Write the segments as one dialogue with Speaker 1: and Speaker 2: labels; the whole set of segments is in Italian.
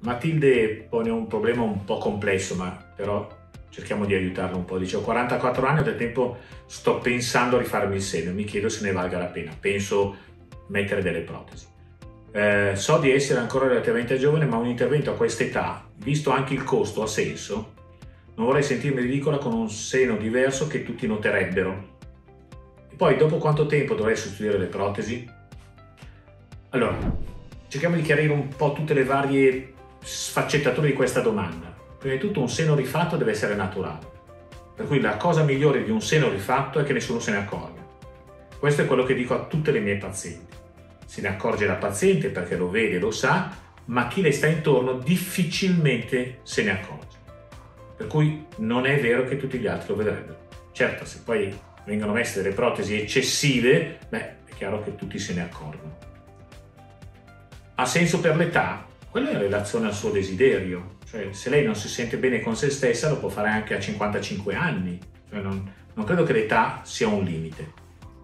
Speaker 1: Matilde pone un problema un po' complesso, ma però cerchiamo di aiutarla un po'. Dice: ho 44 anni, da tempo sto pensando a rifarmi il seno, mi chiedo se ne valga la pena, penso mettere delle protesi. So di essere ancora relativamente giovane, ma un intervento a quest'età, visto anche il costo, ha senso? Non vorrei sentirmi ridicola con un seno diverso che tutti noterebbero. E poi, dopo quanto tempo dovrei sostituire le protesi? Allora, cerchiamo di chiarire un po' tutte le varie sfaccettature di questa domanda. Prima di tutto, un seno rifatto deve essere naturale, per cui la cosa migliore di un seno rifatto è che nessuno se ne accorga. Questo è quello che dico a tutte le mie pazienti. Se ne accorge la paziente perché lo vede, lo sa, ma chi le sta intorno difficilmente se ne accorge. Per cui non è vero che tutti gli altri lo vedrebbero. Certo, se poi vengono messe delle protesi eccessive, è chiaro che tutti se ne accorgono. Ha senso per l'età? Quella è in relazione al suo desiderio. Cioè, se lei non si sente bene con se stessa, lo può fare anche a 55 anni. Cioè, non credo che l'età sia un limite.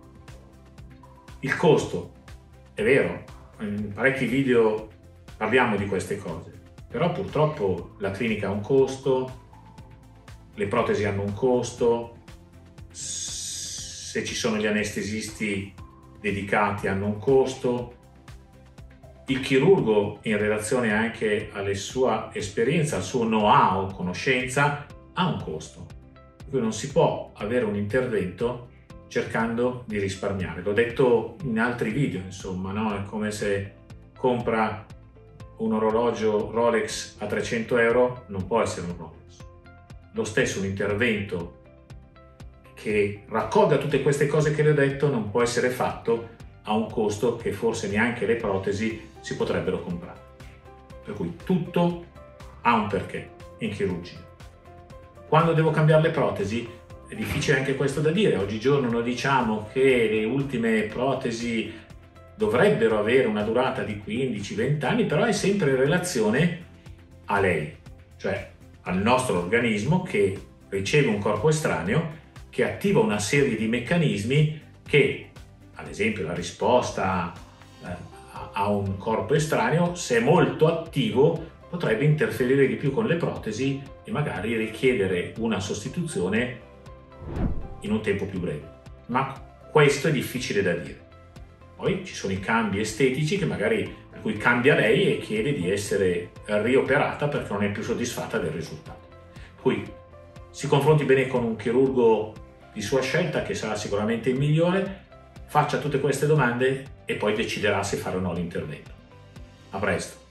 Speaker 1: Il costo, è vero, in parecchi video parliamo di queste cose, però purtroppo la clinica ha un costo, le protesi hanno un costo, se ci sono gli anestesisti dedicati hanno un costo, il chirurgo in relazione anche alla sua esperienza, al suo know-how, conoscenza, ha un costo. Quindi non si può avere un intervento cercando di risparmiare. L'ho detto in altri video, insomma, no? È come se compra un orologio Rolex a 300 euro, non può essere un Rolex. Lo stesso un intervento che raccolga tutte queste cose che le ho detto non può essere fatto a un costo che forse neanche le protesi si potrebbero comprare. Per cui tutto ha un perché in chirurgia. Quando devo cambiare le protesi? È difficile anche questo da dire. Oggigiorno noi diciamo che le ultime protesi dovrebbero avere una durata di 15-20 anni, però è sempre in relazione a lei, cioè al nostro organismo che riceve un corpo estraneo che attiva una serie di meccanismi che, ad esempio, la risposta a un corpo estraneo, se è molto attivo, potrebbe interferire di più con le protesi e magari richiedere una sostituzione in un tempo più breve. Ma questo è difficile da dire. Poi ci sono i cambi estetici per cui cambia lei e chiede di essere rioperata perché non è più soddisfatta del risultato. Qui si confronti bene con un chirurgo di sua scelta che sarà sicuramente il migliore, faccia tutte queste domande e poi deciderà se fare o no l'intervento. A presto!